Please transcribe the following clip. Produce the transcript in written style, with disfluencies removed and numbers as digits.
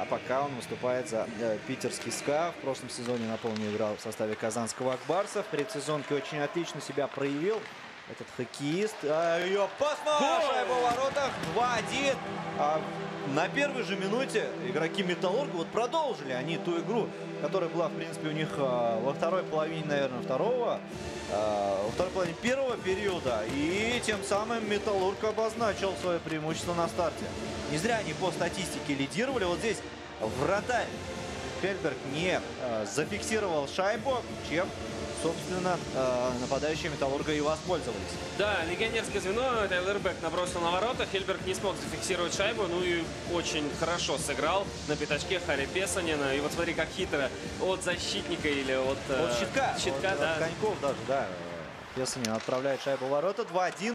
А пока он выступает за питерский СКА. В прошлом сезоне, напомню, играл в составе казанского Акбарса. В предсезонке очень отлично себя проявил этот хоккеист. И опасно! Шайба в воротах. 2-1. На первой же минуте игроки Металлурга вот продолжили они ту игру, которая была, в принципе, у них во второй половине, наверное, во второй половине первого периода. И тем самым Металлург обозначил свое преимущество на старте. Не зря они по статистике лидировали. Вот здесь вратарь Хельберг не зафиксировал шайбу, чем, собственно, нападающие Металлурга и воспользовались. Да, легионерское звено. Тайлер Бек набросил на ворота. Хельберг не смог зафиксировать шайбу. Ну и очень хорошо сыграл на пятачке Харри Песанина. И вот смотри, как хитро от защитника или от щитка, да. от коньков даже, да. Песанин отправляет шайбу в ворота. 2-1.